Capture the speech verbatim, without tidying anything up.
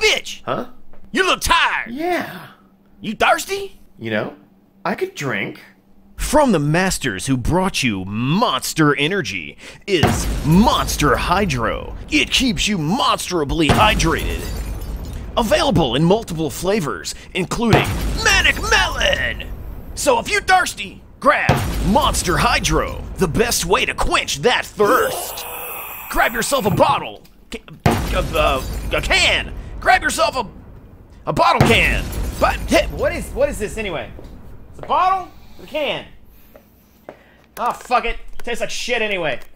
bitch! Huh? You look tired! Yeah. You thirsty? You know, I could drink. From the masters who brought you Monster Energy is Monster Hydro. It keeps you monsterably hydrated. Available in multiple flavors, including Manic Melon. So if you're thirsty, grab Monster Hydro, the best way to quench that thirst. Grab yourself a bottle, a, a, a can. Grab yourself a a bottle can. But hey, what is what is this anyway? It's a bottle, or a can. Oh fuck it, tastes like shit anyway.